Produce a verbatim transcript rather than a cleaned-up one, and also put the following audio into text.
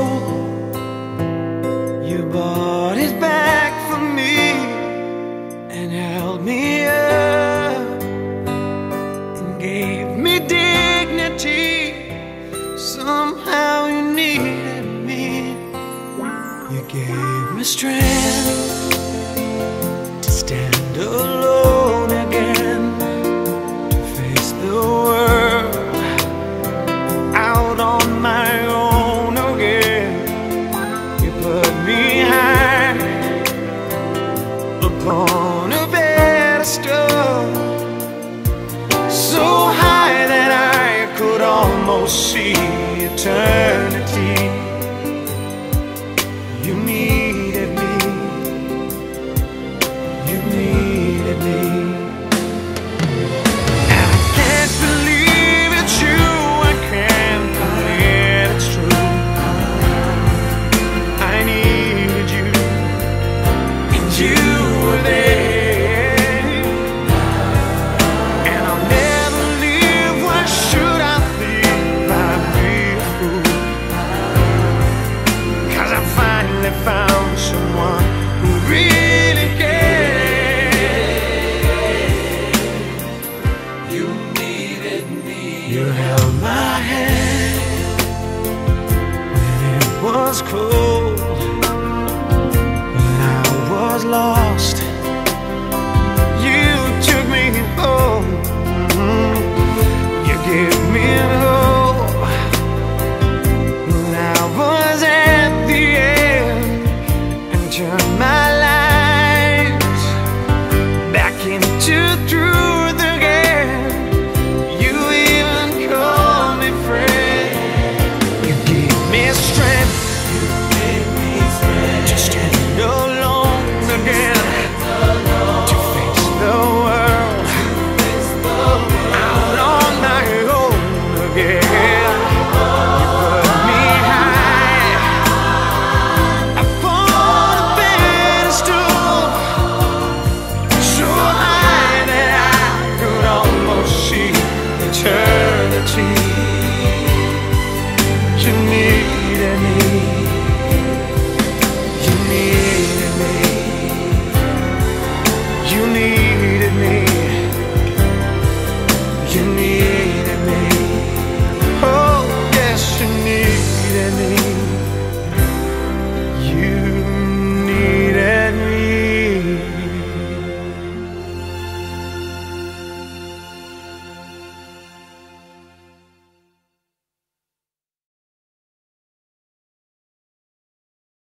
You bought it back for me and held me up and gave me dignity. Somehow you needed me. You gave me strength to stand alone again, to face the world out on my own again. You put me high upon a pedestal, so high that I could almost see eternity. You needed me. You needed me. And I can't believe it's you. I can't believe it's true. I needed you, and you were there. And I'll never leave. Why should I feel I'd be a fool? 'Cause I finally found someone who really cared. You needed me. You held my hand when it was cold, when I was lost.